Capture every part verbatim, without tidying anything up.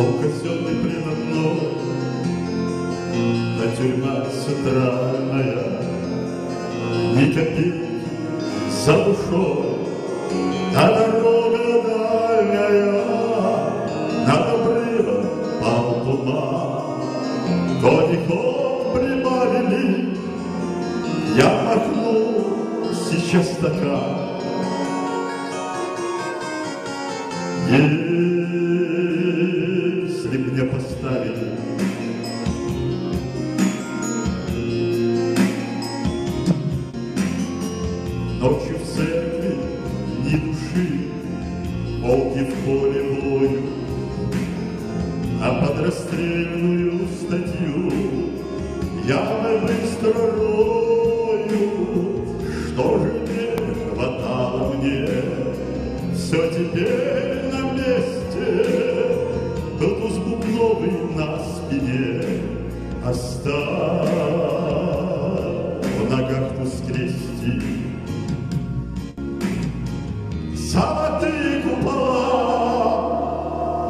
Дом казенный предо мной, на тюрьма центральная, ни копейки за душой, а дорога дальняя, над обрывом пал туман. Коньяком прибавили, я махнул сейчас стакан. Если мне поставили ночью в церкви ни души, волки в поле воют, а под расстрельную статью ямы быстро роют. Что же не хватало мне, все теперь на месте, был туз бубновый на спине, оставь в ногах туз крести. Золотые купола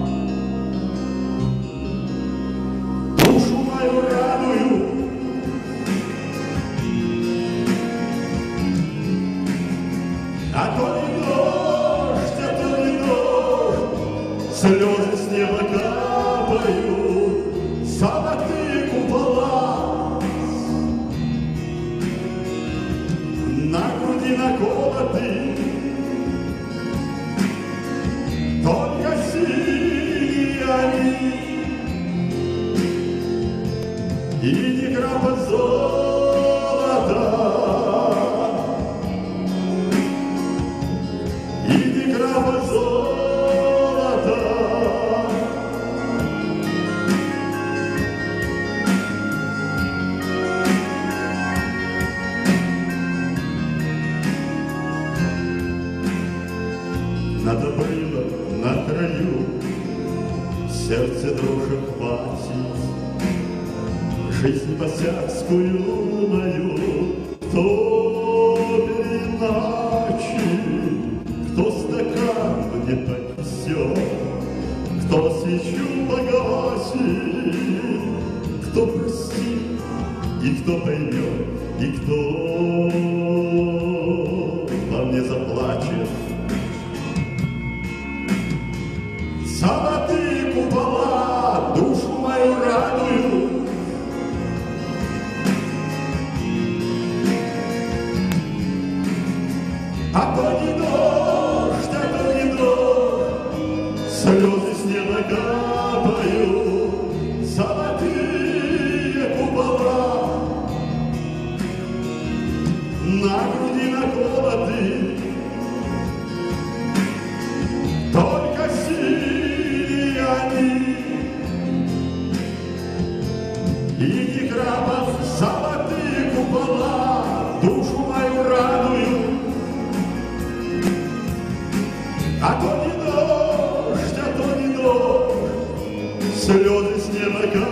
душу мою радуют, а то не дождь, а то не дождь, слезы с неба капают. Золотые купола на груди наколоты, только синие они, и ни грамма золота, и ни грамма золота. Над обрывом, на краю, сердце дрожи хватит, жизнь босяцкую мою кто переначит, кто стакан мне поднесет, кто свечу погасит, кто простит и кто поймет, и кто по мне заплачет. Золотые купола душу мою радуют, а то не дождь, а то не дождь, слезы с неба капают. Золотые купола на груди наколоты, только синие они, и ни грамма. Золотые купола душу мою радуют, а то не дождь, а то не дождь, слезы с неба.